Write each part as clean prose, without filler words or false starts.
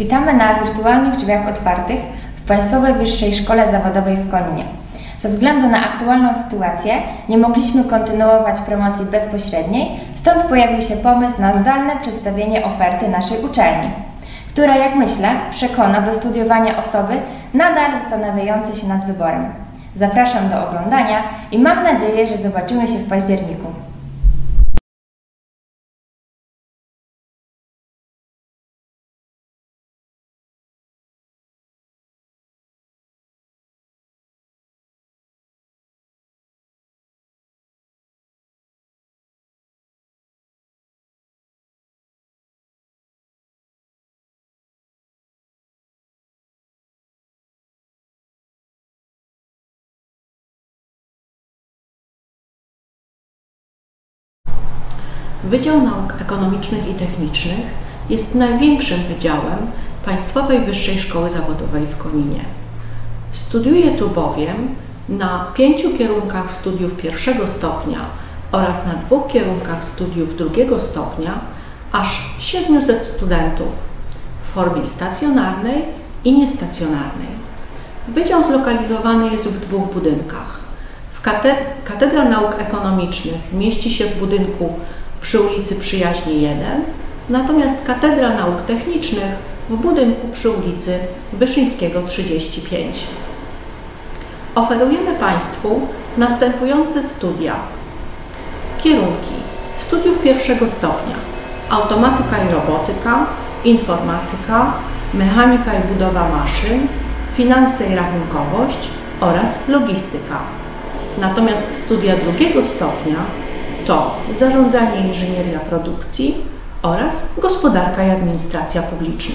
Witamy na wirtualnych drzwiach otwartych w Państwowej Wyższej Szkole Zawodowej w Koninie. Ze względu na aktualną sytuację nie mogliśmy kontynuować promocji bezpośredniej, stąd pojawił się pomysł na zdalne przedstawienie oferty naszej uczelni, która, jak myślę, przekona do studiowania osoby nadal zastanawiające się nad wyborem. Zapraszam do oglądania i mam nadzieję, że zobaczymy się w październiku. Wydział Nauk Ekonomicznych i Technicznych jest największym wydziałem Państwowej Wyższej Szkoły Zawodowej w Koninie. Studiuje tu bowiem na 5 kierunkach studiów pierwszego stopnia oraz na 2 kierunkach studiów drugiego stopnia aż 700 studentów w formie stacjonarnej i niestacjonarnej. Wydział zlokalizowany jest w 2 budynkach. Katedra Nauk Ekonomicznych mieści się w budynku przy ulicy Przyjaźni 1, natomiast Katedra Nauk Technicznych w budynku przy ulicy Wyszyńskiego 35. Oferujemy Państwu następujące studia. Kierunki studiów pierwszego stopnia: automatyka i robotyka, informatyka, mechanika i budowa maszyn, finanse i rachunkowość oraz logistyka. Natomiast studia drugiego stopnia to zarządzanie i inżynieria produkcji oraz gospodarka i administracja publiczna.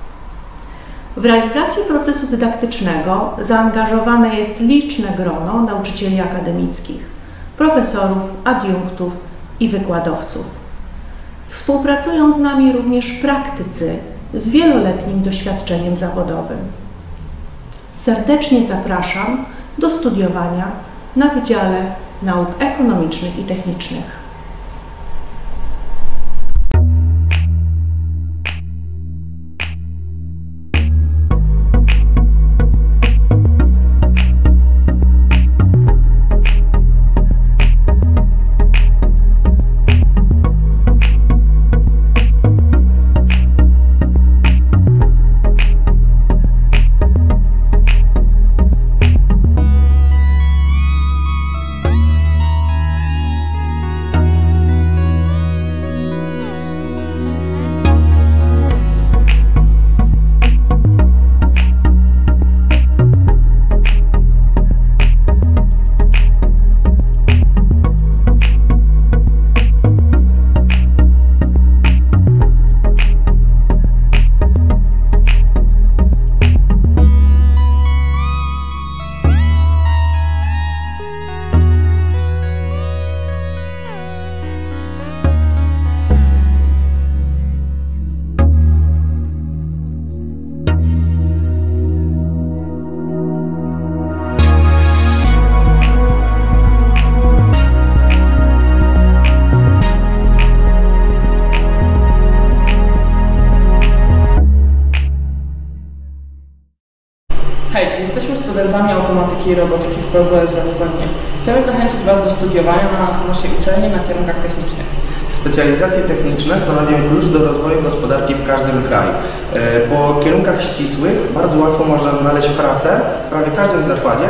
W realizacji procesu dydaktycznego zaangażowane jest liczne grono nauczycieli akademickich, profesorów, adiunktów i wykładowców. Współpracują z nami również praktycy z wieloletnim doświadczeniem zawodowym. Serdecznie zapraszam do studiowania na Wydziale Nauk Ekonomicznych i Technicznych. Hej, jesteśmy studentami automatyki i robotyki w PWSZ w Koninie. Chcemy zachęcić Was do studiowania na naszej uczelni na kierunkach technicznych. Specjalizacje techniczne stanowią klucz do rozwoju gospodarki w każdym kraju. Po kierunkach ścisłych bardzo łatwo można znaleźć pracę w prawie każdym zakładzie.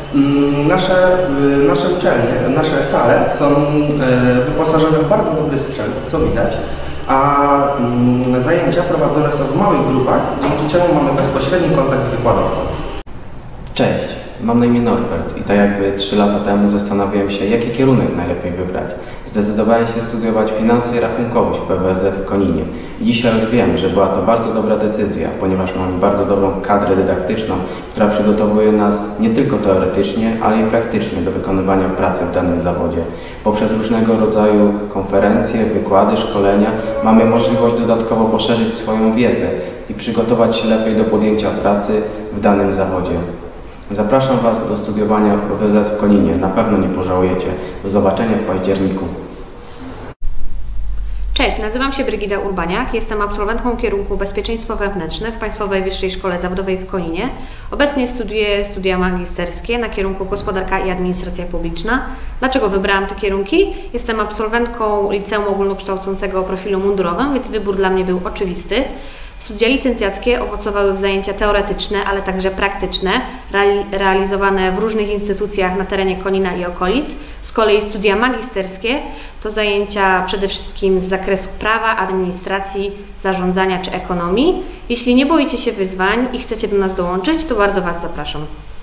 Nasze uczelnie, nasze sale są wyposażone w bardzo dobry sprzęt, co widać, a zajęcia prowadzone są w małych grupach, dzięki czemu mamy bezpośredni kontakt z wykładowcą. Cześć, mam na imię Norbert i tak jakby 3 lata temu zastanawiałem się, jaki kierunek najlepiej wybrać. Zdecydowałem się studiować finanse i rachunkowość w PWSZ w Koninie. I dzisiaj już wiem, że była to bardzo dobra decyzja, ponieważ mamy bardzo dobrą kadrę dydaktyczną, która przygotowuje nas nie tylko teoretycznie, ale i praktycznie do wykonywania pracy w danym zawodzie. Poprzez różnego rodzaju konferencje, wykłady, szkolenia mamy możliwość dodatkowo poszerzyć swoją wiedzę i przygotować się lepiej do podjęcia pracy w danym zawodzie. Zapraszam Was do studiowania w PWSZ w Koninie. Na pewno nie pożałujecie. Do zobaczenia w październiku. Cześć, nazywam się Brygida Urbaniak, jestem absolwentką kierunku Bezpieczeństwo Wewnętrzne w Państwowej Wyższej Szkole Zawodowej w Koninie. Obecnie studiuję studia magisterskie na kierunku Gospodarka i Administracja Publiczna. Dlaczego wybrałam te kierunki? Jestem absolwentką liceum ogólnokształcącego o profilu mundurowym, więc wybór dla mnie był oczywisty. Studia licencjackie owocowały w zajęcia teoretyczne, ale także praktyczne, realizowane w różnych instytucjach na terenie Konina i okolic. Z kolei studia magisterskie to zajęcia przede wszystkim z zakresu prawa, administracji, zarządzania czy ekonomii. Jeśli nie boicie się wyzwań i chcecie do nas dołączyć, to bardzo Was zapraszam.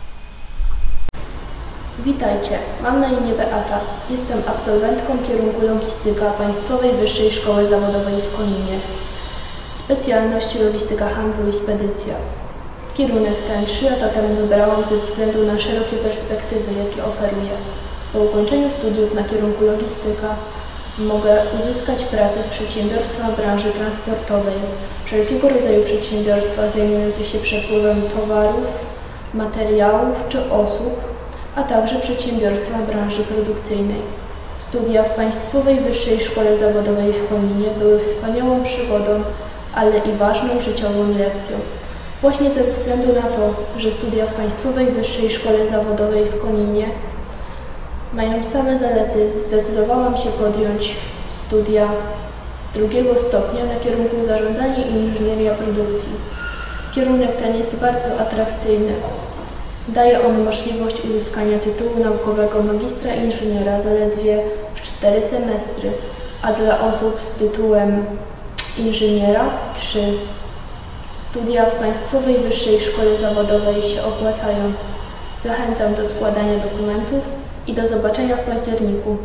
Witajcie, mam na imię Beata. Jestem absolwentką kierunku Logistyka Państwowej Wyższej Szkoły Zawodowej w Koninie. Specjalność Logistyka Handlu i Spedycja. Kierunek ten 3 lata temu wybrałam ze względu na szerokie perspektywy, jakie oferuje. Po ukończeniu studiów na kierunku Logistyka mogę uzyskać pracę w przedsiębiorstwach branży transportowej, wszelkiego rodzaju przedsiębiorstwa zajmujące się przepływem towarów, materiałów czy osób, a także przedsiębiorstwa branży produkcyjnej. Studia w Państwowej Wyższej Szkole Zawodowej w Koninie były wspaniałą przygodą, ale i ważną życiową lekcją. Właśnie ze względu na to, że studia w Państwowej Wyższej Szkole Zawodowej w Koninie mają same zalety, zdecydowałam się podjąć studia 2. stopnia na kierunku Zarządzanie i Inżynieria Produkcji. Kierunek ten jest bardzo atrakcyjny. Daje on możliwość uzyskania tytułu naukowego magistra inżyniera zaledwie w 4 semestry, a dla osób z tytułem inżyniera w 3. Studia w Państwowej Wyższej Szkole Zawodowej się opłacają. Zachęcam do składania dokumentów i do zobaczenia w październiku.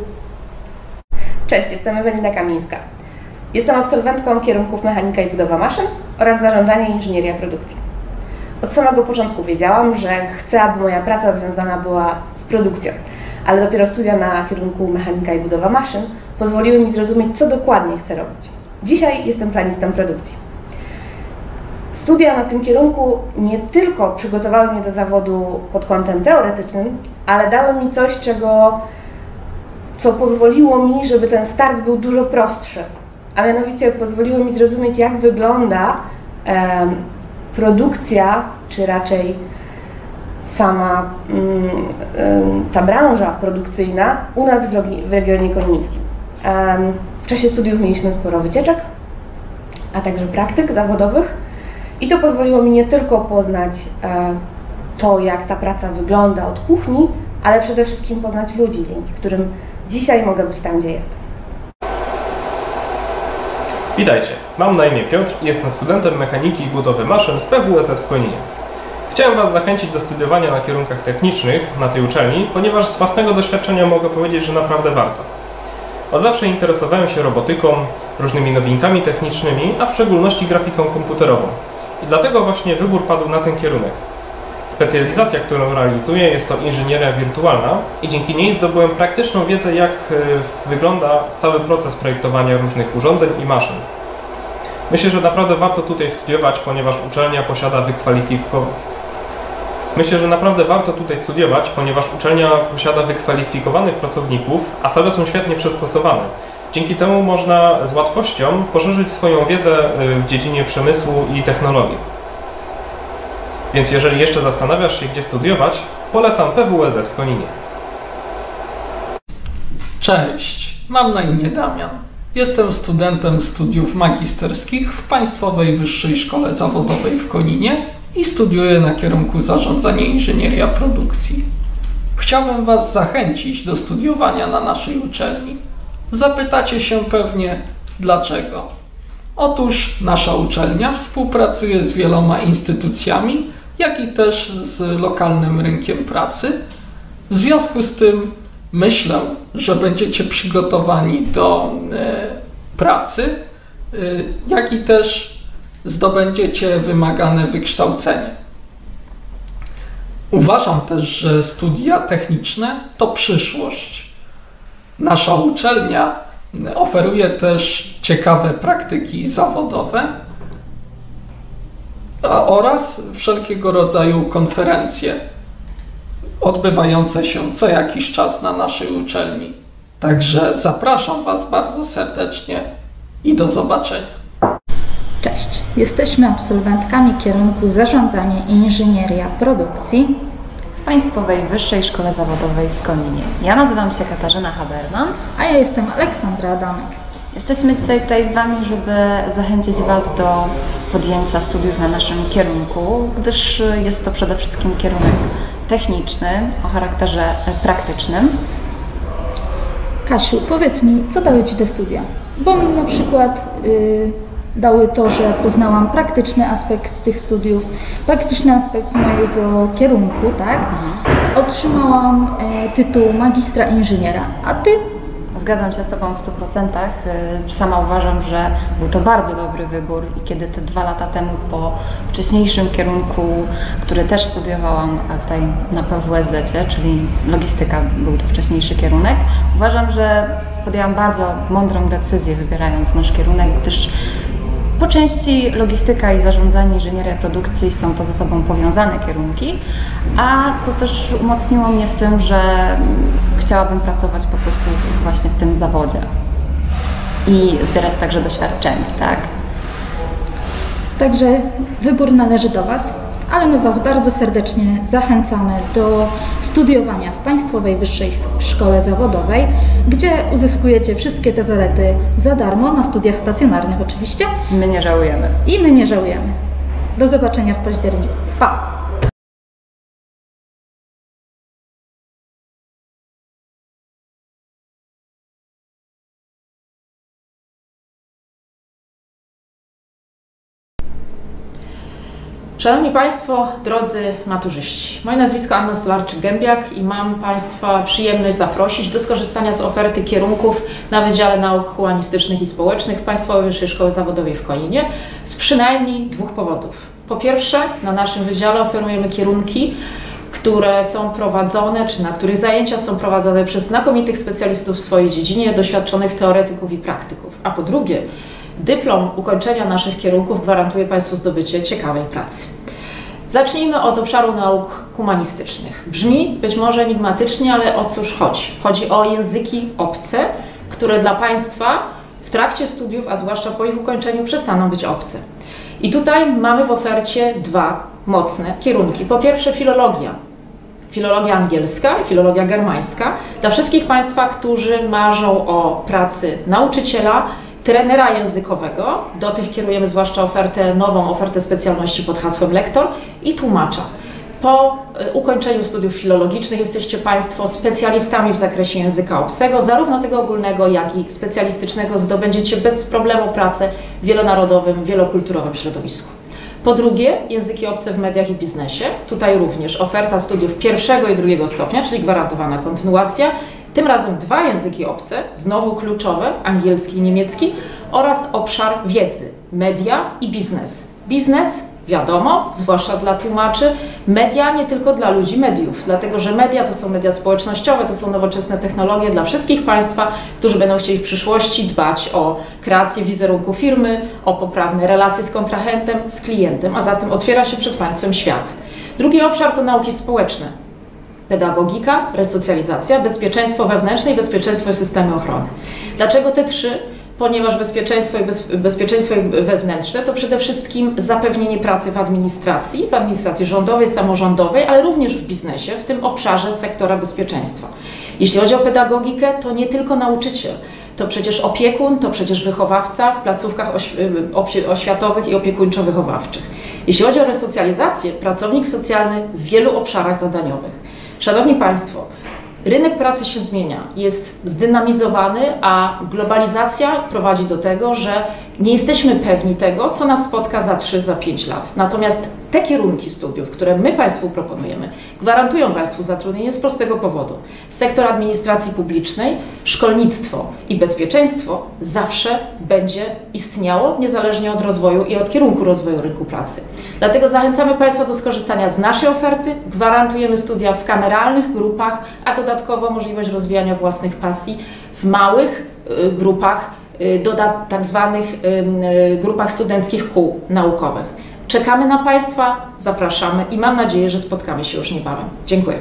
Cześć, jestem Ewelina Kamińska. Jestem absolwentką kierunków Mechanika i Budowa Maszyn oraz Zarządzanie i Inżynieria Produkcji. Od samego początku wiedziałam, że chcę, aby moja praca związana była z produkcją, ale dopiero studia na kierunku Mechanika i Budowa Maszyn pozwoliły mi zrozumieć, co dokładnie chcę robić. Dzisiaj jestem planistą produkcji. Studia na tym kierunku nie tylko przygotowały mnie do zawodu pod kątem teoretycznym, ale dały mi coś, co pozwoliło mi, żeby ten start był dużo prostszy. A mianowicie pozwoliło mi zrozumieć, jak wygląda produkcja, czy raczej sama ta branża produkcyjna u nas w regionie konińskim. W czasie studiów mieliśmy sporo wycieczek, a także praktyk zawodowych i to pozwoliło mi nie tylko poznać to, jak ta praca wygląda od kuchni, ale przede wszystkim poznać ludzi, dzięki którym dzisiaj mogę być tam, gdzie jestem. Witajcie, mam na imię Piotr i jestem studentem Mechaniki i Budowy Maszyn w PWSZ w Koninie. Chciałem Was zachęcić do studiowania na kierunkach technicznych na tej uczelni, ponieważ z własnego doświadczenia mogę powiedzieć, że naprawdę warto. Od zawsze interesowałem się robotyką, różnymi nowinkami technicznymi, a w szczególności grafiką komputerową. I dlatego właśnie wybór padł na ten kierunek. Specjalizacja, którą realizuję, jest to inżynieria wirtualna i dzięki niej zdobyłem praktyczną wiedzę, jak wygląda cały proces projektowania różnych urządzeń i maszyn. Myślę, że naprawdę warto tutaj studiować, ponieważ uczelnia posiada wykwalifikowanych pracowników, a sale są świetnie przystosowane. Dzięki temu można z łatwością poszerzyć swoją wiedzę w dziedzinie przemysłu i technologii. Więc jeżeli jeszcze zastanawiasz się, gdzie studiować, polecam PWSZ w Koninie. Cześć, mam na imię Damian. Jestem studentem studiów magisterskich w Państwowej Wyższej Szkole Zawodowej w Koninie i studiuję na kierunku Zarządzanie i Inżynieria Produkcji. Chciałbym Was zachęcić do studiowania na naszej uczelni. Zapytacie się pewnie, dlaczego? Otóż nasza uczelnia współpracuje z wieloma instytucjami, jak i też z lokalnym rynkiem pracy. W związku z tym myślę, że będziecie przygotowani do pracy, jak i też zdobędziecie wymagane wykształcenie. Uważam też, że studia techniczne to przyszłość. Nasza uczelnia oferuje też ciekawe praktyki zawodowe oraz wszelkiego rodzaju konferencje odbywające się co jakiś czas na naszej uczelni. Także zapraszam Was bardzo serdecznie i do zobaczenia. Cześć, jesteśmy absolwentkami kierunku Zarządzanie i Inżynieria Produkcji w Państwowej Wyższej Szkole Zawodowej w Koninie. Ja nazywam się Katarzyna Haberman. A ja jestem Aleksandra Adamek. Jesteśmy dzisiaj tutaj z Wami, żeby zachęcić Was do podjęcia studiów na naszym kierunku, gdyż jest to przede wszystkim kierunek techniczny o charakterze praktycznym. Kasiu, powiedz mi, co dały Ci te studia? Bo mi na przykład dały to, że poznałam praktyczny aspekt tych studiów, praktyczny aspekt mojego kierunku, tak? Otrzymałam tytuł magistra inżyniera. A Ty? Zgadzam się z Tobą w 100%. Sama uważam, że był to bardzo dobry wybór i kiedy te 2 lata temu po wcześniejszym kierunku, który też studiowałam tutaj na PWSZ, czyli logistyka był to wcześniejszy kierunek, uważam, że podjęłam bardzo mądrą decyzję wybierając nasz kierunek, gdyż po części logistyka i zarządzanie, inżynieria produkcji są to ze sobą powiązane kierunki, a co też umocniło mnie w tym, że chciałabym pracować po prostu właśnie w tym zawodzie i zbierać także doświadczenie, tak? Także wybór należy do Was, ale my Was bardzo serdecznie zachęcamy do studiowania w Państwowej Wyższej Szkole Zawodowej, gdzie uzyskujecie wszystkie te zalety za darmo, na studiach stacjonarnych oczywiście. My nie żałujemy. I my nie żałujemy. Do zobaczenia w październiku. Pa! Szanowni Państwo, drodzy maturzyści, moje nazwisko Anna Stolarczyk-Gębiak i mam Państwa przyjemność zaprosić do skorzystania z oferty kierunków na Wydziale Nauk Humanistycznych i Społecznych Państwowej Wyższej Szkoły Zawodowej w Koninie z przynajmniej 2 powodów. Po pierwsze, na naszym wydziale oferujemy kierunki, które są prowadzone, czy na których zajęcia są prowadzone przez znakomitych specjalistów w swojej dziedzinie, doświadczonych teoretyków i praktyków. A po drugie, dyplom ukończenia naszych kierunków gwarantuje Państwu zdobycie ciekawej pracy. Zacznijmy od obszaru nauk humanistycznych. Brzmi być może enigmatycznie, ale o cóż chodzi? Chodzi o języki obce, które dla Państwa w trakcie studiów, a zwłaszcza po ich ukończeniu, przestaną być obce. I tutaj mamy w ofercie 2 mocne kierunki. Po pierwsze filologia. Filologia angielska i filologia germańska. Dla wszystkich Państwa, którzy marzą o pracy nauczyciela, trenera językowego, do tych kierujemy zwłaszcza nową ofertę specjalności pod hasłem lektor i tłumacza. Po ukończeniu studiów filologicznych jesteście Państwo specjalistami w zakresie języka obcego, zarówno tego ogólnego, jak i specjalistycznego. Zdobędziecie bez problemu pracę w wielonarodowym, wielokulturowym środowisku. Po drugie, języki obce w mediach i biznesie. Tutaj również oferta studiów 1. i 2. stopnia, czyli gwarantowana kontynuacja. Tym razem 2 języki obce, znowu kluczowe, angielski i niemiecki, oraz obszar wiedzy, media i biznes. Biznes, wiadomo, zwłaszcza dla tłumaczy, media nie tylko dla ludzi mediów, dlatego że media to są media społecznościowe, to są nowoczesne technologie dla wszystkich Państwa, którzy będą chcieli w przyszłości dbać o kreację wizerunku firmy, o poprawne relacje z kontrahentem, z klientem, a zatem otwiera się przed Państwem świat. Drugi obszar to nauki społeczne. Pedagogika, resocjalizacja, bezpieczeństwo wewnętrzne i bezpieczeństwo i systemy ochrony. Dlaczego te 3? Ponieważ bezpieczeństwo wewnętrzne to przede wszystkim zapewnienie pracy w administracji rządowej, samorządowej, ale również w biznesie, w tym obszarze sektora bezpieczeństwa. Jeśli chodzi o pedagogikę, to nie tylko nauczyciel, to przecież opiekun, to przecież wychowawca w placówkach oświatowych i opiekuńczo-wychowawczych. Jeśli chodzi o resocjalizację, pracownik socjalny w wielu obszarach zadaniowych. Szanowni Państwo, rynek pracy się zmienia, jest zdynamizowany, a globalizacja prowadzi do tego, że nie jesteśmy pewni tego, co nas spotka za 3, za 5 lat. Natomiast te kierunki studiów, które my Państwu proponujemy, gwarantują Państwu zatrudnienie z prostego powodu. Sektor administracji publicznej, szkolnictwo i bezpieczeństwo zawsze będzie istniało, niezależnie od rozwoju i od kierunku rozwoju rynku pracy. Dlatego zachęcamy Państwa do skorzystania z naszej oferty. Gwarantujemy studia w kameralnych grupach, a dodatkowo możliwość rozwijania własnych pasji w małych grupach, tak zwanych grupach studenckich kół naukowych. Czekamy na Państwa, zapraszamy i mam nadzieję, że spotkamy się już niebawem. Dziękuję.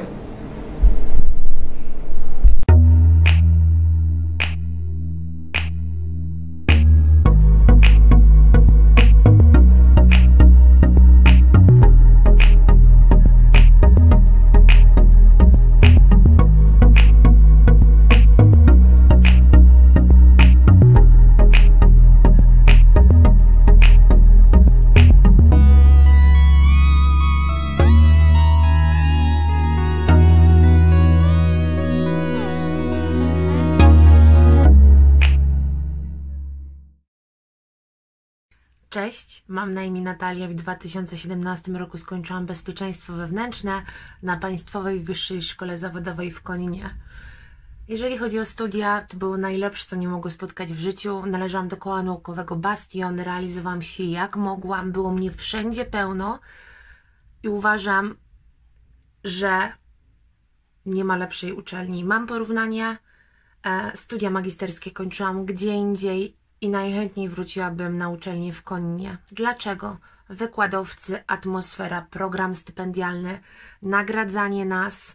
Mam na imię Natalia. W 2017 roku skończyłam bezpieczeństwo wewnętrzne na Państwowej Wyższej Szkole Zawodowej w Koninie. Jeżeli chodzi o studia, to było najlepsze, co mnie mogło spotkać w życiu. Należałam do koła naukowego Bastion, realizowałam się jak mogłam, było mnie wszędzie pełno i uważam, że nie ma lepszej uczelni. Mam porównanie, studia magisterskie kończyłam gdzie indziej i najchętniej wróciłabym na uczelnię w Koninie. Dlaczego? Wykładowcy, atmosfera, program stypendialny, nagradzanie nas,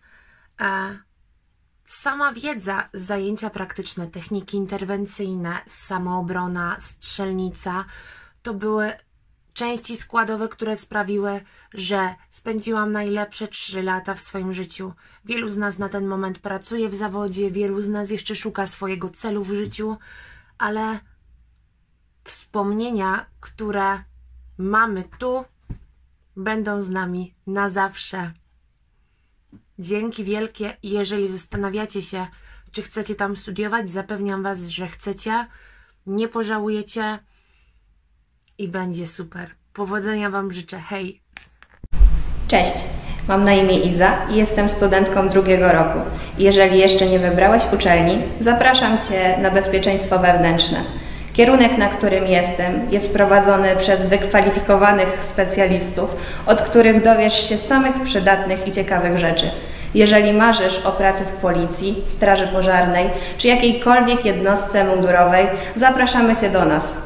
sama wiedza, zajęcia praktyczne, techniki interwencyjne, samoobrona, strzelnica, to były części składowe, które sprawiły, że spędziłam najlepsze 3 lata w swoim życiu. Wielu z nas na ten moment pracuje w zawodzie, wielu z nas jeszcze szuka swojego celu w życiu, ale wspomnienia, które mamy tu, będą z nami na zawsze. Dzięki wielkie. Jeżeli zastanawiacie się, czy chcecie tam studiować, zapewniam Was, że chcecie, nie pożałujecie i będzie super. Powodzenia Wam życzę. Hej! Cześć, mam na imię Iza i jestem studentką 2. roku. Jeżeli jeszcze nie wybrałeś uczelni, zapraszam Cię na bezpieczeństwo wewnętrzne. Kierunek, na którym jestem, jest prowadzony przez wykwalifikowanych specjalistów, od których dowiesz się samych przydatnych i ciekawych rzeczy. Jeżeli marzysz o pracy w policji, straży pożarnej czy jakiejkolwiek jednostce mundurowej, zapraszamy Cię do nas.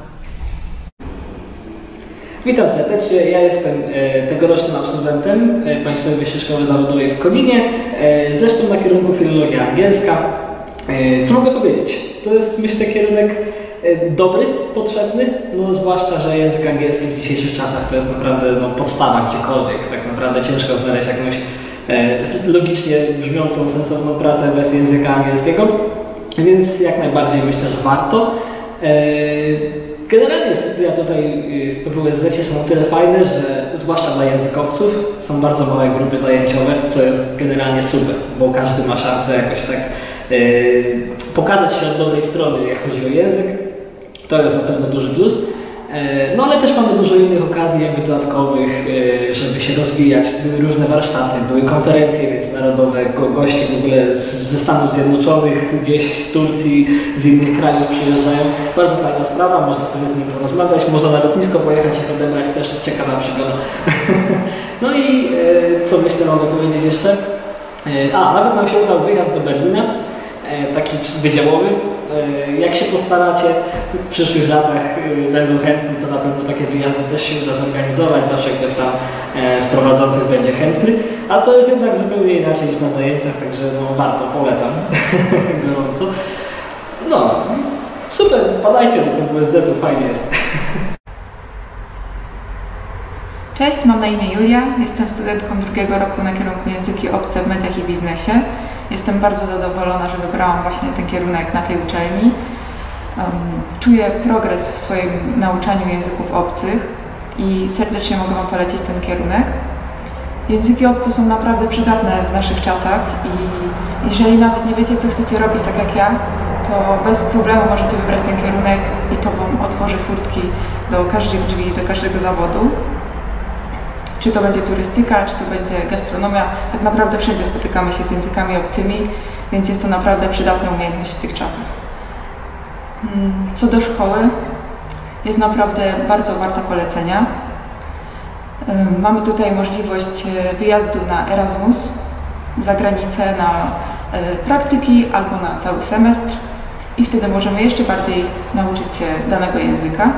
Witam serdecznie, ja jestem tegorocznym absolwentem Państwowej Wyższej Szkoły Zawodowej w Koninie, zresztą na kierunku filologia angielska. Co mogę powiedzieć? To jest, myślę, kierunek dobry, potrzebny, no zwłaszcza, że język angielski w dzisiejszych czasach to jest naprawdę podstawa gdziekolwiek. Tak naprawdę ciężko znaleźć jakąś logicznie brzmiącą, sensowną pracę bez języka angielskiego, więc jak najbardziej myślę, że warto. Generalnie studia tutaj w PWSZ są o tyle fajne, że zwłaszcza dla językowców są bardzo małe grupy zajęciowe, co jest generalnie super, bo każdy ma szansę jakoś tak pokazać się od dobrej strony, jak chodzi o język. To jest na pewno duży plus. No ale też mamy dużo innych okazji jakby dodatkowych, żeby się rozwijać. Były różne warsztaty, były konferencje międzynarodowe, goście w ogóle ze Stanów Zjednoczonych, gdzieś z Turcji, z innych krajów przyjeżdżają. Bardzo fajna sprawa, można sobie z nimi porozmawiać, można na lotnisko pojechać, ich odebrać, też ciekawa przygoda. No i co myślę mogę powiedzieć jeszcze? Nawet nam się udał wyjazd do Berlina, taki wydziałowy. Jak się postaracie, w przyszłych latach będą chętni, to na pewno takie wyjazdy też się uda zorganizować, zawsze ktoś tam z prowadzących będzie chętny, a to jest jednak zupełnie inaczej niż na zajęciach, także warto, polecam gorąco. No, super, wpadajcie do PWSZ-u, fajnie jest. Cześć, mam na imię Julia, jestem studentką 2. roku na kierunku Języki Obce w Mediach i Biznesie. Jestem bardzo zadowolona, że wybrałam właśnie ten kierunek na tej uczelni. Czuję progres w swoim nauczaniu języków obcych i serdecznie mogę Wam polecić ten kierunek. Języki obce są naprawdę przydatne w naszych czasach i jeżeli nawet nie wiecie, co chcecie robić tak jak ja, to bez problemu możecie wybrać ten kierunek i to Wam otworzy furtki do każdych drzwi, do każdego zawodu. Czy to będzie turystyka, czy to będzie gastronomia, tak naprawdę wszędzie spotykamy się z językami obcymi, więc jest to naprawdę przydatna umiejętność w tych czasach. Co do szkoły, jest naprawdę bardzo warta polecenia. Mamy tutaj możliwość wyjazdu na Erasmus, za granicę, na praktyki albo na cały semestr i wtedy możemy jeszcze bardziej nauczyć się danego języka.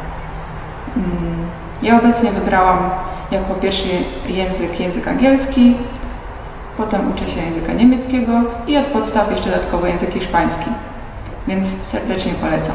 Ja obecnie wybrałam jako pierwszy język angielski, potem uczę się języka niemieckiego i od podstaw jeszcze dodatkowo język hiszpański, więc serdecznie polecam.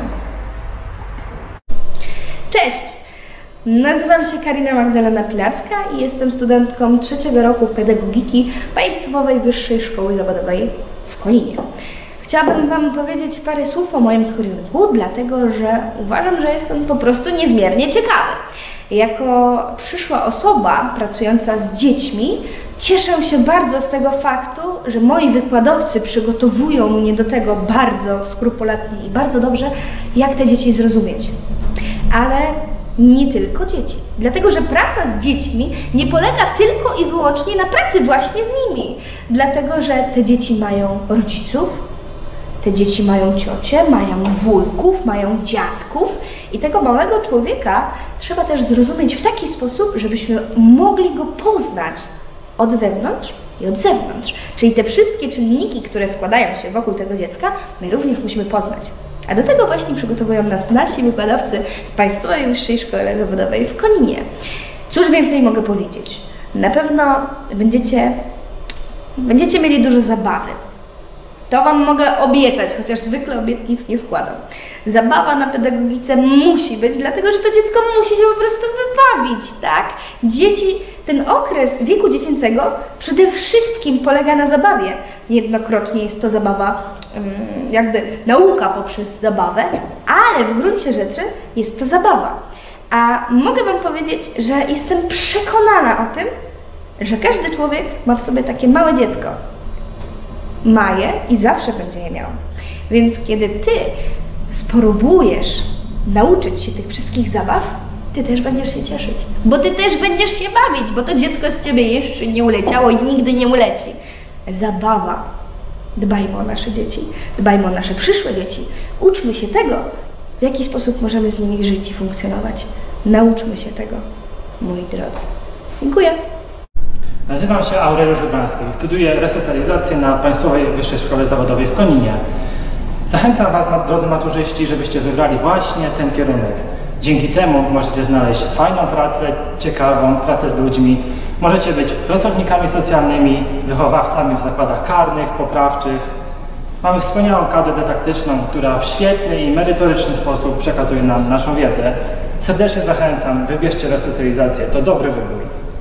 Cześć! Nazywam się Karina Magdalena Pilarska i jestem studentką 3. roku pedagogiki Państwowej Wyższej Szkoły Zawodowej w Koninie. Chciałabym Wam powiedzieć parę słów o moim kierunku, dlatego że uważam, że jest on po prostu niezmiernie ciekawy. Jako przyszła osoba pracująca z dziećmi cieszę się bardzo z tego faktu, że moi wykładowcy przygotowują mnie do tego bardzo skrupulatnie i bardzo dobrze, jak te dzieci zrozumieć. Ale nie tylko dzieci. Dlatego, że praca z dziećmi nie polega tylko i wyłącznie na pracy właśnie z nimi. Dlatego, że te dzieci mają rodziców, te dzieci mają ciocie, mają wujków, mają dziadków i tego małego człowieka trzeba też zrozumieć w taki sposób, żebyśmy mogli go poznać od wewnątrz i od zewnątrz. Czyli te wszystkie czynniki, które składają się wokół tego dziecka, my również musimy poznać. A do tego właśnie przygotowują nas nasi wykładowcy w Państwowej Wyższej Szkole Zawodowej w Koninie. Cóż więcej mogę powiedzieć? Na pewno będziecie mieli dużo zabawy. To Wam mogę obiecać, chociaż zwykle obietnic nie składam. Zabawa na pedagogice musi być, dlatego że to dziecko musi się po prostu wybawić, tak? Dzieci, ten okres wieku dziecięcego przede wszystkim polega na zabawie. Niejednokrotnie jest to zabawa, jakby nauka poprzez zabawę, ale w gruncie rzeczy jest to zabawa. A mogę Wam powiedzieć, że jestem przekonana o tym, że każdy człowiek ma w sobie takie małe dziecko. Ma je i zawsze będzie je miał. Więc kiedy Ty spróbujesz nauczyć się tych wszystkich zabaw, Ty też będziesz się cieszyć. Bo Ty też będziesz się bawić, bo to dziecko z Ciebie jeszcze nie uleciało i nigdy nie uleci. Zabawa. Dbajmy o nasze dzieci, dbajmy o nasze przyszłe dzieci. Uczmy się tego, w jaki sposób możemy z nimi żyć i funkcjonować. Nauczmy się tego, moi drodzy. Dziękuję. Nazywam się Aureliusz Urbański. Studiuję resocjalizację na Państwowej Wyższej Szkole Zawodowej w Koninie. Zachęcam Was, drodzy maturzyści, żebyście wybrali właśnie ten kierunek. Dzięki temu możecie znaleźć fajną pracę, ciekawą pracę z ludźmi. Możecie być pracownikami socjalnymi, wychowawcami w zakładach karnych, poprawczych. Mamy wspaniałą kadrę dydaktyczną, która w świetny i merytoryczny sposób przekazuje nam naszą wiedzę. Serdecznie zachęcam, wybierzcie resocjalizację, to dobry wybór.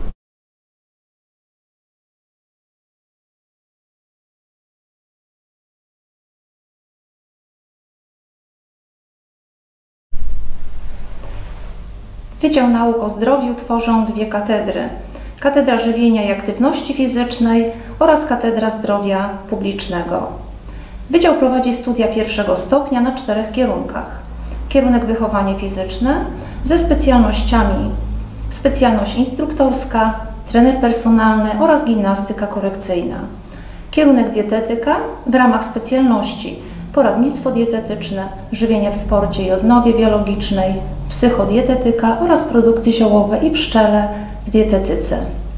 Wydział Nauk o Zdrowiu tworzą dwie katedry. Katedra Żywienia i Aktywności Fizycznej oraz Katedra Zdrowia Publicznego. Wydział prowadzi studia pierwszego stopnia na 4 kierunkach. Kierunek Wychowanie Fizyczne ze specjalnościami specjalność instruktorska, trener personalny oraz gimnastyka korekcyjna. Kierunek Dietetyka w ramach specjalności poradnictwo dietetyczne, żywienie w sporcie i odnowie biologicznej, psychodietetyka oraz produkty ziołowe i pszczele w dietetyce.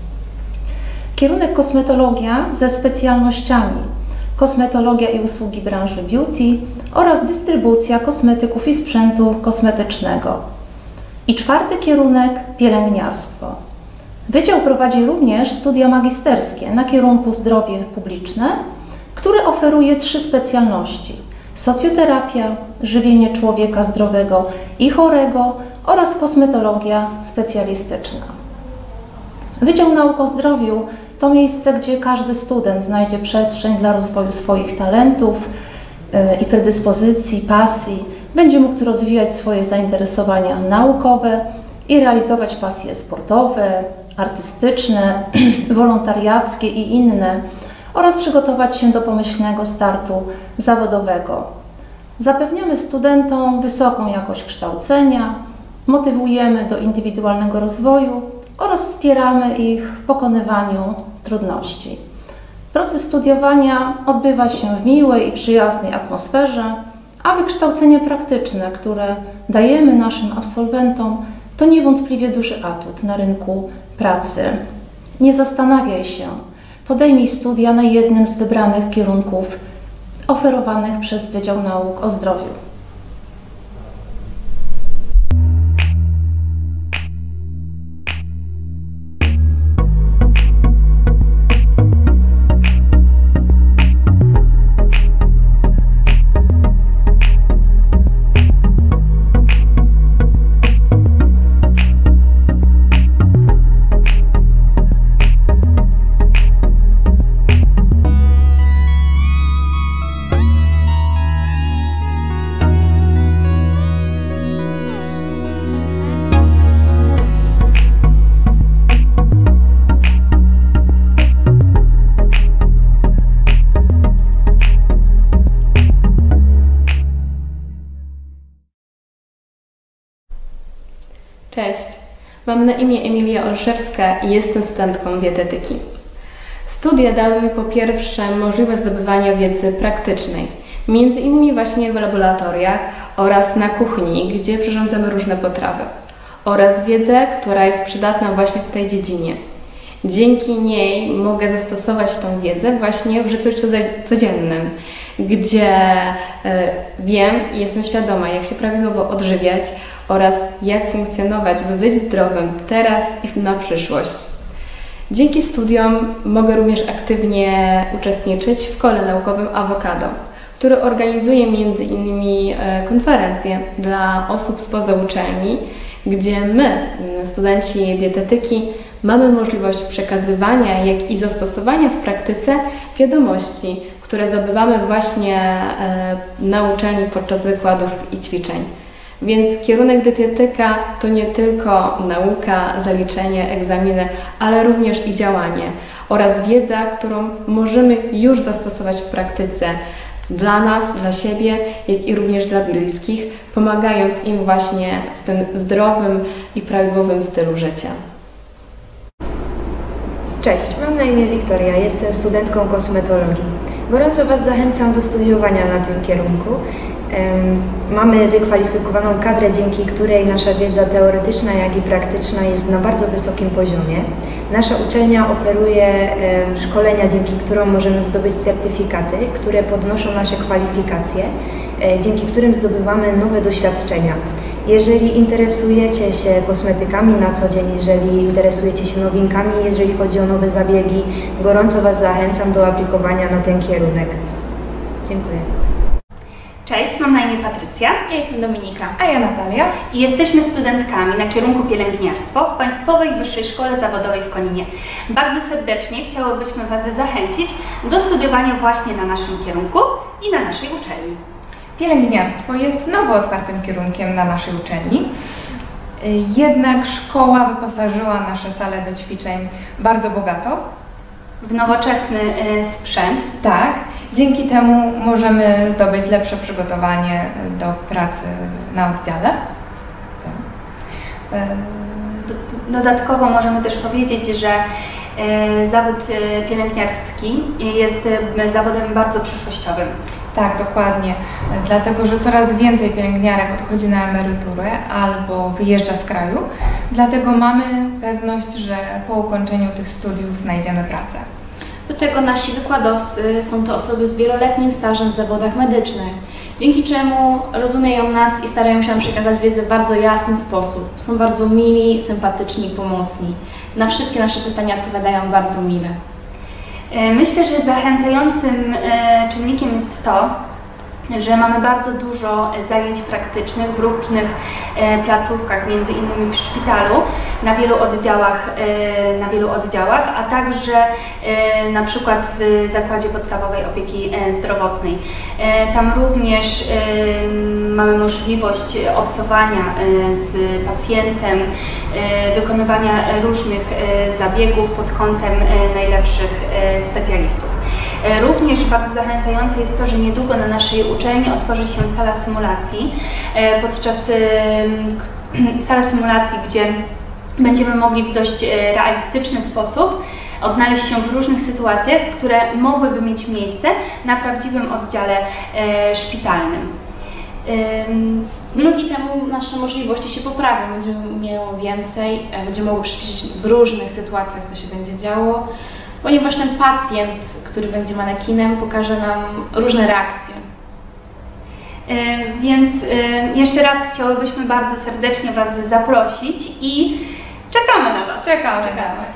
Kierunek Kosmetologia ze specjalnościami kosmetologia i usługi branży beauty oraz dystrybucja kosmetyków i sprzętu kosmetycznego. I 4. kierunek Pielęgniarstwo. Wydział prowadzi również studia magisterskie na kierunku Zdrowie Publiczne, który oferuje 3 specjalności: socjoterapia, żywienie człowieka zdrowego i chorego oraz kosmetologia specjalistyczna. Wydział Nauk o Zdrowiu to miejsce, gdzie każdy student znajdzie przestrzeń dla rozwoju swoich talentów i predyspozycji, pasji. Będzie mógł rozwijać swoje zainteresowania naukowe i realizować pasje sportowe, artystyczne, wolontariackie i inne oraz przygotować się do pomyślnego startu zawodowego. Zapewniamy studentom wysoką jakość kształcenia, motywujemy do indywidualnego rozwoju oraz wspieramy ich w pokonywaniu trudności. Proces studiowania odbywa się w miłej i przyjaznej atmosferze, a wykształcenie praktyczne, które dajemy naszym absolwentom, to niewątpliwie duży atut na rynku pracy. Nie zastanawiaj się, podejmij studia na jednym z wybranych kierunków oferowanych przez Wydział Nauk o Zdrowiu. Mam na imię Emilia Olszewska i jestem studentką dietetyki. Studia dały mi po pierwsze możliwość zdobywania wiedzy praktycznej, między innymi właśnie w laboratoriach oraz na kuchni, gdzie przyrządzamy różne potrawy, oraz wiedzę, która jest przydatna właśnie w tej dziedzinie. Dzięki niej mogę zastosować tą wiedzę właśnie w życiu codziennym, gdzie wiem i jestem świadoma, jak się prawidłowo odżywiać oraz jak funkcjonować, by być zdrowym teraz i na przyszłość. Dzięki studiom mogę również aktywnie uczestniczyć w kole naukowym Awokado, który organizuje m.in. konferencje dla osób spoza uczelni, gdzie my, studenci dietetyki, mamy możliwość przekazywania, jak i zastosowania w praktyce wiadomości, które zdobywamy właśnie na uczelni podczas wykładów i ćwiczeń. Więc kierunek dietetyka to nie tylko nauka, zaliczenie, egzaminy, ale również i działanie oraz wiedza, którą możemy już zastosować w praktyce dla nas, dla siebie, jak i również dla bliskich, pomagając im właśnie w tym zdrowym i prawidłowym stylu życia. Cześć, mam na imię Wiktoria, jestem studentką kosmetologii. Gorąco Was zachęcam do studiowania na tym kierunku. Mamy wykwalifikowaną kadrę, dzięki której nasza wiedza teoretyczna, jak i praktyczna jest na bardzo wysokim poziomie. Nasza uczelnia oferuje szkolenia, dzięki którym możemy zdobyć certyfikaty, które podnoszą nasze kwalifikacje, dzięki którym zdobywamy nowe doświadczenia. Jeżeli interesujecie się kosmetykami na co dzień, jeżeli interesujecie się nowinkami, jeżeli chodzi o nowe zabiegi, gorąco Was zachęcam do aplikowania na ten kierunek. Dziękuję. Cześć, mam na imię Patrycja. Ja jestem Dominika. A ja Natalia. I jesteśmy studentkami na kierunku pielęgniarstwo w Państwowej Wyższej Szkole Zawodowej w Koninie. Bardzo serdecznie chciałybyśmy Was zachęcić do studiowania właśnie na naszym kierunku i na naszej uczelni. Pielęgniarstwo jest nowo otwartym kierunkiem na naszej uczelni, jednak szkoła wyposażyła nasze sale do ćwiczeń bardzo bogato. W nowoczesny sprzęt. Tak, dzięki temu możemy zdobyć lepsze przygotowanie do pracy na oddziale. Dodatkowo możemy też powiedzieć, że zawód pielęgniarski jest zawodem bardzo przyszłościowym. Tak, dokładnie. Dlatego, że coraz więcej pielęgniarek odchodzi na emeryturę albo wyjeżdża z kraju. Dlatego mamy pewność, że po ukończeniu tych studiów znajdziemy pracę. Do tego nasi wykładowcy są to osoby z wieloletnim stażem w zawodach medycznych, dzięki czemu rozumieją nas i starają się nam przekazać wiedzę w bardzo jasny sposób. Są bardzo mili, sympatyczni, pomocni. Na wszystkie nasze pytania odpowiadają bardzo mile. Myślę, że zachęcającym czynnikiem jest to, że mamy bardzo dużo zajęć praktycznych w różnych placówkach, między innymi w szpitalu, na wielu oddziałach, a także na przykład w Zakładzie Podstawowej Opieki Zdrowotnej. Tam również mamy możliwość obcowania z pacjentem, wykonywania różnych zabiegów pod kątem najlepszych specjalistów. Również bardzo zachęcające jest to, że niedługo na naszej uczelni otworzy się sala symulacji, sala symulacji, gdzie będziemy mogli w dość realistyczny sposób odnaleźć się w różnych sytuacjach, które mogłyby mieć miejsce na prawdziwym oddziale szpitalnym. Dzięki temu nasze możliwości się poprawią, będziemy mieli więcej, będziemy mogli przybliżyć w różnych sytuacjach, co się będzie działo, ponieważ ten pacjent, który będzie manekinem, pokaże nam różne reakcje. Więc jeszcze raz chciałybyśmy bardzo serdecznie Was zaprosić i czekamy na Was. Czekamy.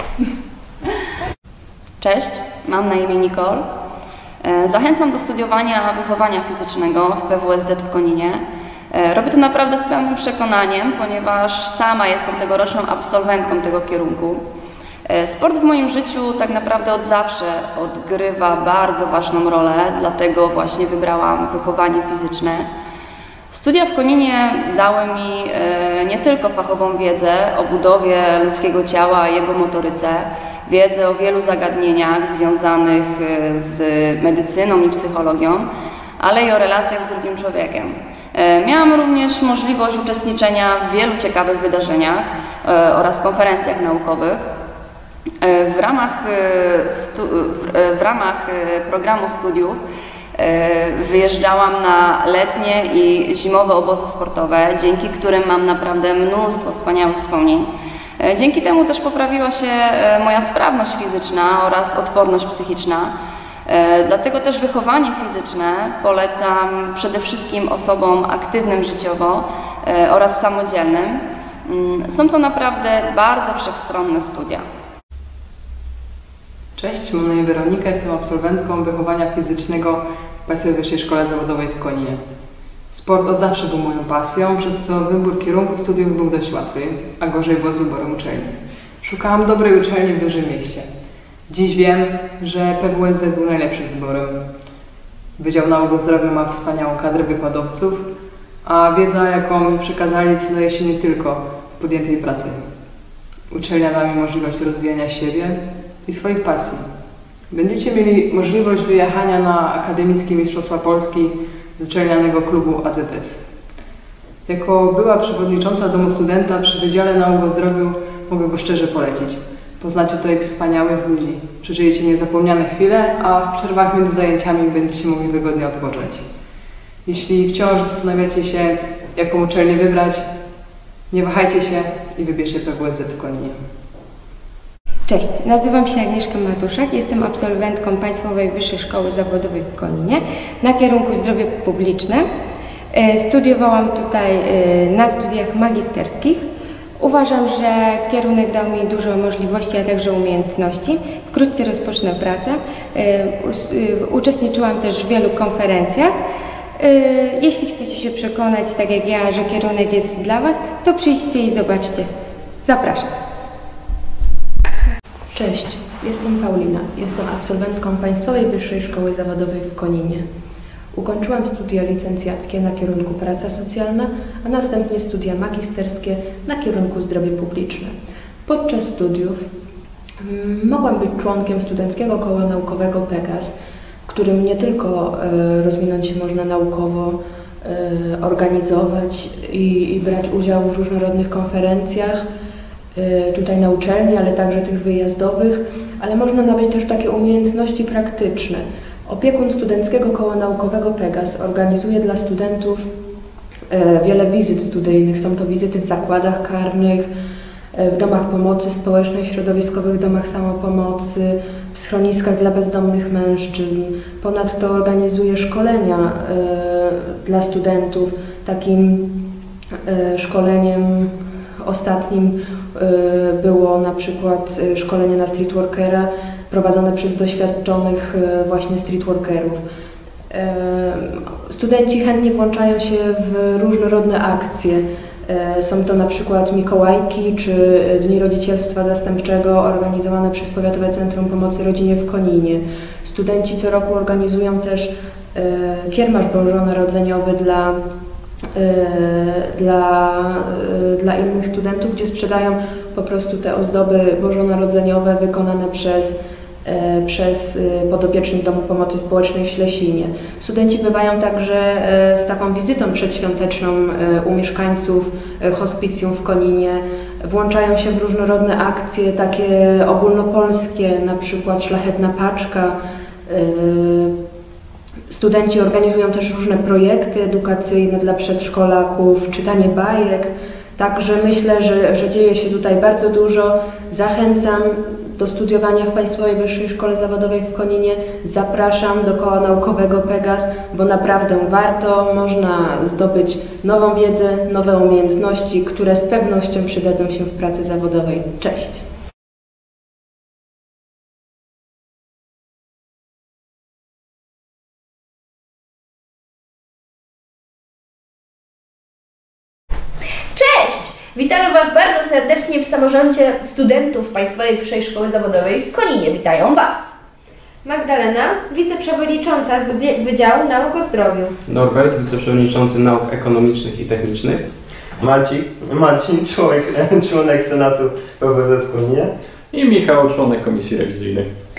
Cześć, mam na imię Nicole. Zachęcam do studiowania wychowania fizycznego w PWSZ w Koninie. Robię to naprawdę z pełnym przekonaniem, ponieważ sama jestem tegoroczną absolwentką tego kierunku. Sport w moim życiu tak naprawdę od zawsze odgrywa bardzo ważną rolę, dlatego właśnie wybrałam wychowanie fizyczne. Studia w Koninie dały mi nie tylko fachową wiedzę o budowie ludzkiego ciała i jego motoryce, wiedzę o wielu zagadnieniach związanych z medycyną i psychologią, ale i o relacjach z drugim człowiekiem. Miałam również możliwość uczestniczenia w wielu ciekawych wydarzeniach, oraz konferencjach naukowych. W ramach programu studiów wyjeżdżałam na letnie i zimowe obozy sportowe, dzięki którym mam naprawdę mnóstwo wspaniałych wspomnień. Dzięki temu też poprawiła się moja sprawność fizyczna oraz odporność psychiczna. Dlatego też wychowanie fizyczne polecam przede wszystkim osobom aktywnym życiowo oraz samodzielnym. Są to naprawdę bardzo wszechstronne studia. Cześć, mam na imię Weronika, jestem absolwentką wychowania fizycznego w Państwowej Wyższej Szkole Zawodowej w Koninie. Sport od zawsze był moją pasją, przez co wybór kierunku studiów był dość łatwy, a gorzej było z wyborem uczelni. Szukałam dobrej uczelni w dużym mieście. Dziś wiem, że PWSZ był najlepszym wyborem. Wydział Nauk o Zdrowiu ma wspaniałą kadrę wykładowców, a wiedza, jaką mi przekazali, przydaje się nie tylko w podjętej pracy. Uczelnia da mi możliwość rozwijania siebie i swoich pasji. Będziecie mieli możliwość wyjechania na akademickie Mistrzostwa Polski z uczelnianego klubu AZS. Jako była przewodnicząca Domu Studenta przy Wydziale Nauk o Zdrowiu mogę go szczerze polecić. Poznacie tutaj wspaniałych ludzi, przeżyjecie niezapomniane chwile, a w przerwach między zajęciami będziecie mogli wygodnie odpocząć. Jeśli wciąż zastanawiacie się, jaką uczelnię wybrać, nie wahajcie się i wybierzcie PWSZ w Koninie. Cześć, nazywam się Agnieszka Matuszak, jestem absolwentką Państwowej Wyższej Szkoły Zawodowej w Koninie na kierunku Zdrowie Publiczne. Studiowałam tutaj na studiach magisterskich. Uważam, że kierunek dał mi dużo możliwości, a także umiejętności. Wkrótce rozpocznę pracę. Uczestniczyłam też w wielu konferencjach. Jeśli chcecie się przekonać, tak jak ja, że kierunek jest dla Was, to przyjdźcie i zobaczcie. Zapraszam. Cześć, jestem Paulina. Jestem absolwentką Państwowej Wyższej Szkoły Zawodowej w Koninie. Ukończyłam studia licencjackie na kierunku Praca Socjalna, a następnie studia magisterskie na kierunku Zdrowie Publiczne. Podczas studiów mogłam być członkiem Studenckiego Koła Naukowego PEGAS, w którym nie tylko rozwinąć się można naukowo, organizować i brać udział w różnorodnych konferencjach, tutaj na uczelni, ale także tych wyjazdowych, ale można nabyć też takie umiejętności praktyczne. Opiekun Studenckiego Koła Naukowego PEGAS organizuje dla studentów wiele wizyt studyjnych. Są to wizyty w zakładach karnych, w domach pomocy społecznej, środowiskowych domach samopomocy, w schroniskach dla bezdomnych mężczyzn. Ponadto organizuje szkolenia dla studentów. Takim szkoleniem ostatnim było na przykład szkolenie na streetworkera prowadzone przez doświadczonych właśnie streetworkerów. Studenci chętnie włączają się w różnorodne akcje. Są to na przykład Mikołajki czy Dni Rodzicielstwa Zastępczego organizowane przez Powiatowe Centrum Pomocy Rodzinie w Koninie. Studenci co roku organizują też kiermasz bożonarodzeniowy dla innych studentów, gdzie sprzedają po prostu te ozdoby bożonarodzeniowe wykonane przez podopiecznych Domu Pomocy Społecznej w Ślesinie. Studenci bywają także z taką wizytą przedświąteczną u mieszkańców hospicjum w Koninie. Włączają się w różnorodne akcje, takie ogólnopolskie, na przykład Szlachetna Paczka. Studenci organizują też różne projekty edukacyjne dla przedszkolaków, czytanie bajek. Także myślę, że dzieje się tutaj bardzo dużo. Zachęcam do studiowania w Państwowej Wyższej Szkole Zawodowej w Koninie. Zapraszam do Koła Naukowego PEGAS, bo naprawdę warto. Można zdobyć nową wiedzę, nowe umiejętności, które z pewnością przydadzą się w pracy zawodowej. Cześć! Cześć! Witamy Was bardzo serdecznie w samorządzie studentów Państwowej Wyższej Szkoły Zawodowej w Koninie. Witają Was Magdalena, wiceprzewodnicząca z Wydziału Nauk o Zdrowiu. Norbert, wiceprzewodniczący Nauk Ekonomicznych i Technicznych. Marcin, członek Senatu PWSZ w Koninie. I Michał, członek Komisji Rewizyjnej.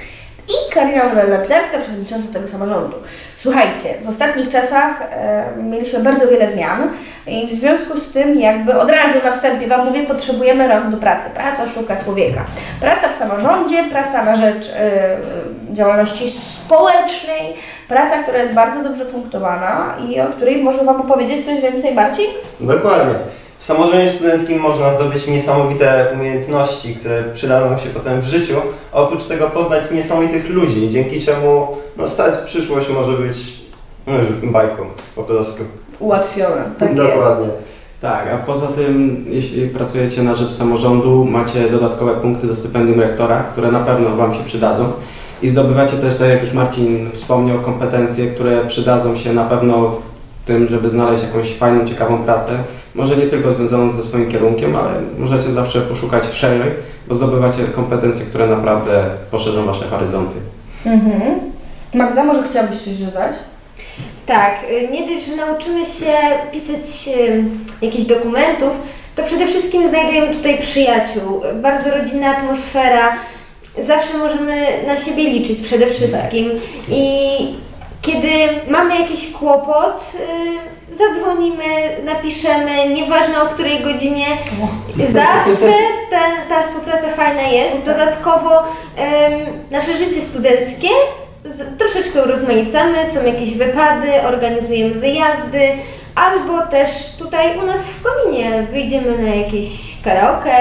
i Karina Magdalena-Pilarska, przewodnicząca tego samorządu. Słuchajcie, w ostatnich czasach mieliśmy bardzo wiele zmian i w związku z tym jakby od razu na wstępie Wam mówię, potrzebujemy rąk do pracy. Praca szuka człowieka. Praca w samorządzie, praca na rzecz działalności społecznej, praca, która jest bardzo dobrze punktowana i o której może Wam opowiedzieć coś więcej Marcin? Dokładnie. W samorządzie studenckim można zdobyć niesamowite umiejętności, które przydadzą się potem w życiu, a oprócz tego poznać niesamowitych ludzi, dzięki czemu start w przyszłość może być bajką po prostu. Ułatwione, tak Dokładnie. jest. Tak, a poza tym, jeśli pracujecie na rzecz samorządu, macie dodatkowe punkty do stypendium rektora, które na pewno Wam się przydadzą. I zdobywacie też, tak jak już Marcin wspomniał, kompetencje, które przydadzą się na pewno w tym, żeby znaleźć jakąś fajną, ciekawą pracę. Może nie tylko związaną ze swoim kierunkiem, ale możecie zawsze poszukać szerzej, bo zdobywacie kompetencje, które naprawdę poszerzą Wasze horyzonty. Magda, może chciałabyś coś dodać? Tak, nie dość, że nauczymy się pisać jakichś dokumentów, to przede wszystkim znajdujemy tutaj przyjaciół, bardzo rodzinna atmosfera, zawsze możemy na siebie liczyć przede wszystkim i kiedy mamy jakiś kłopot, zadzwonimy, napiszemy, nieważne o której godzinie, zawsze ta współpraca fajna jest. Dodatkowo nasze życie studenckie troszeczkę urozmaicamy, są jakieś wypady, organizujemy wyjazdy, albo też tutaj u nas w Koninie wyjdziemy na jakieś karaoke.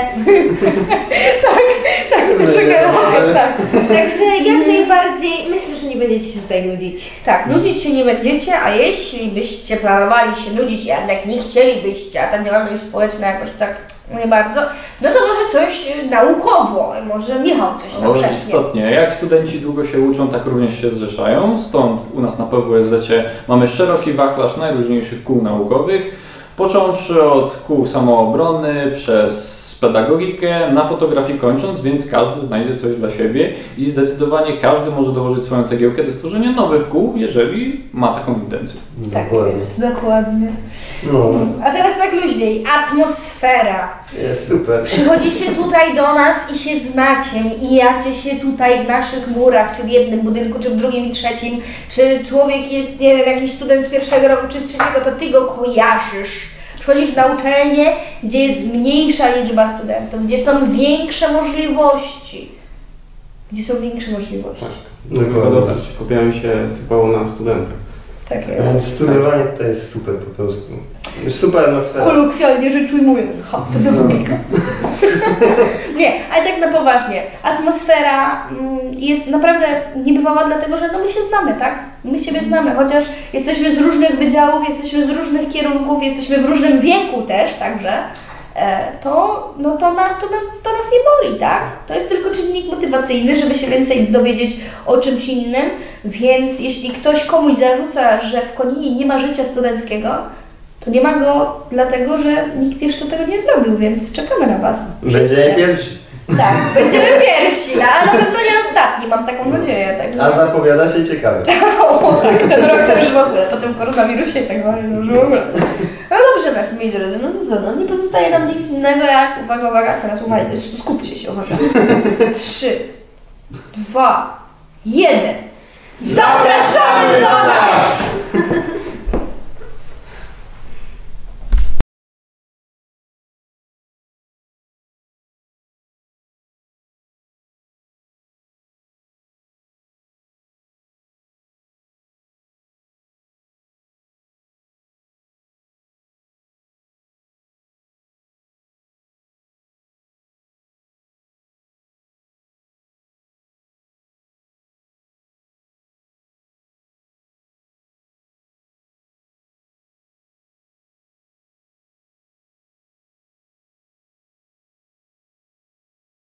tak. Także jak najbardziej myślę, że nie będziecie się tutaj nudzić. Tak, nudzić się nie będziecie, a jeśli byście planowali się nudzić, a jednak nie chcielibyście, a ta działalność społeczna jakoś tak nie bardzo, no to może coś naukowo, może Michał coś nam szepnie. Istotnie, jak studenci długo się uczą, tak również się zrzeszają, stąd u nas na PWSZ mamy szeroki wachlarz najróżniejszych kół naukowych, począwszy od kół samoobrony, przez pedagogikę, na fotografii kończąc, więc każdy znajdzie coś dla siebie i zdecydowanie każdy może dołożyć swoją cegiełkę do stworzenia nowych kół, jeżeli ma taką intencję. Tak jest, dokładnie. A teraz tak luźniej, atmosfera. Jest super. Przychodzicie tutaj do nas i się znacie, mijacie się tutaj w naszych murach, czy w jednym budynku, czy w drugim i trzecim, czy człowiek jest, nie wiem, jakiś student z pierwszego roku, czy z trzeciego, to ty go kojarzysz. Przychodzisz na uczelnię, gdzie jest mniejsza liczba studentów, gdzie są większe możliwości. Wykładowcy skupiają się typowo na studentach. Tak jest. Więc studiowanie to jest super po prostu. Super atmosfera. Kolokwialnie rzecz ujmując, pedagogika. Nie, ale tak na poważnie. Atmosfera jest naprawdę niebywała, dlatego że my się znamy, tak? My siebie znamy, chociaż jesteśmy z różnych wydziałów, jesteśmy z różnych kierunków, jesteśmy w różnym wieku też, także to nas nie boli, tak? To jest tylko czynnik motywacyjny, żeby się więcej dowiedzieć o czymś innym, więc jeśli ktoś komuś zarzuca, że w Koninie nie ma życia studenckiego, to nie ma go dlatego, że nikt jeszcze tego nie zrobił, więc czekamy na Was. Będziemy pierwsi. Tak, będziemy pierwsi, a na pewno nie ostatni, mam taką nadzieję. Tak, a zapowiada się ciekawie. O tak, ten rok to już w ogóle, po tym koronawirusie i tak dalej, już w ogóle. No dobrze, nasi moi drodzy, no to co, no nie pozostaje nam nic innego jak, uwaga, teraz uwaga, skupcie się, uwaga. 3, 2, 1. Zapraszamy do nas!